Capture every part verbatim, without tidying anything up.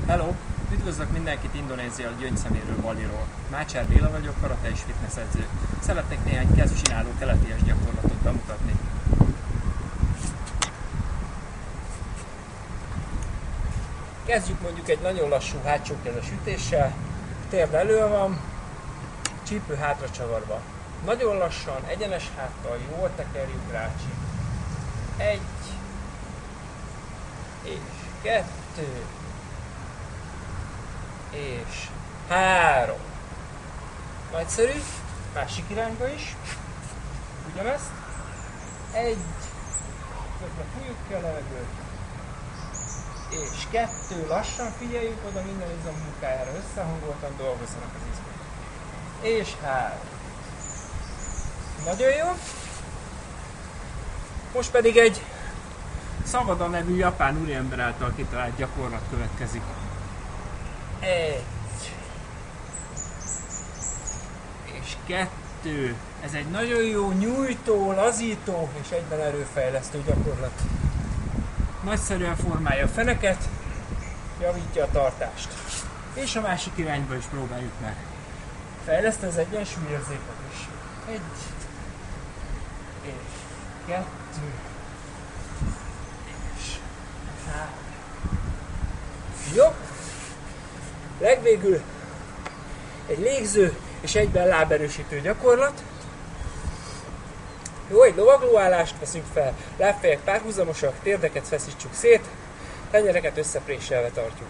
Hello! Üdvözlök mindenkit Indonézia gyöngyszeméről, Baliról. Mácsár Béla vagyok, karate és fitness edző. Szeretnék néhány kezcsináló keleties gyakorlatot bemutatni. Kezdjük mondjuk egy nagyon lassú hátsó kezes ütéssel. Térd elő van, csípő hátra csavarva. Nagyon lassan, egyenes háttal, jól tekerjük rá a csípőt. Egy, és kettő, és három. Nagyszerű, másik irányba is. Ugyanezt. Egy, közben fújjuk ki a levegőt. És kettő, lassan figyeljünk oda minden izom munkájára, összehangoltan dolgozzanak az izmok. És három. Nagyon jó. Most pedig egy Szavada nevű japán úriember által kitalált gyakorlat következik. Egy. És kettő. Ez egy nagyon jó nyújtó, lazító és egyben erőfejlesztő gyakorlat. Nagyszerűen formálja a feneket, javítja a tartást. És a másik irányba is próbáljuk meg. Fejleszti az egyensúlyérzéket is. Egy. És kettő. És három. Jó. Legvégül egy légző és egyben láberősítő gyakorlat. Jó, egy lovaglóállást veszünk fel, lábfejek párhuzamosak, térdeket feszítsük szét, tenyereket összepréselve tartjuk.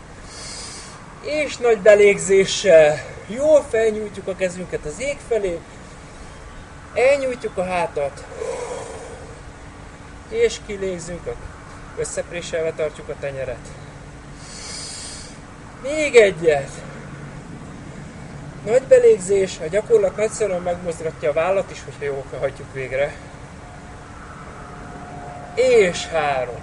És nagy belégzéssel jól felnyújtjuk a kezünket az ég felé, elnyújtjuk a hátat, és kilégzünk, összepréselve tartjuk a tenyeret. Még egyet! Nagy belégzés, a gyakorlat nagyszerűen megmozgatja a vállat is, hogyha jól hajtjuk végre. És három.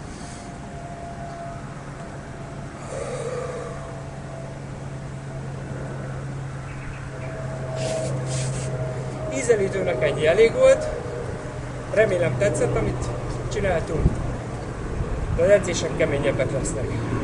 Ízelítőnek ennyi elég volt. Remélem tetszett, amit csináltunk. De az edzések keményebbek lesznek.